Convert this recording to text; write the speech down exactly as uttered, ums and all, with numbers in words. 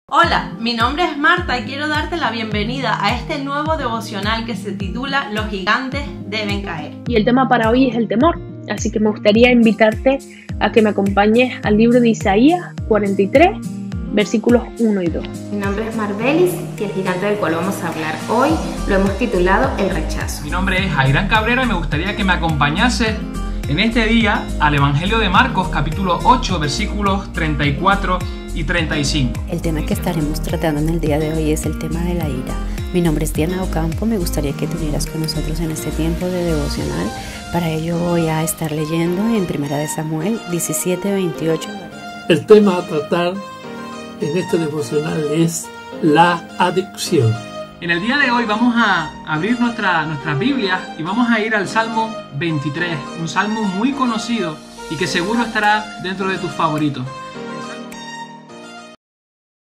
Hola, mi nombre es Marta y quiero darte la bienvenida a este nuevo devocional que se titula Los gigantes deben caer. Y el tema para hoy es el temor, así que me gustaría invitarte a que me acompañes al libro de Isaías cuarenta y tres, versículos uno y dos. Mi nombre es Marbelis y el gigante del cual vamos a hablar hoy lo hemos titulado El rechazo. Mi nombre es Jairán Cabrera y me gustaría que me acompañases en este día al Evangelio de Marcos, capítulo ocho, versículos treinta y cuatro y treinta y cinco. El tema que estaremos tratando en el día de hoy es el tema de la ira. Mi nombre es Diana Ocampo, me gustaría que te unieras con nosotros en este tiempo de devocional. Para ello voy a estar leyendo en Primera de Samuel diecisiete veintiocho. El tema a tratar en este devocional es la adicción. En el día de hoy vamos a abrir nuestra, nuestras Biblias y vamos a ir al Salmo veintitrés, un salmo muy conocido y que seguro estará dentro de tus favoritos.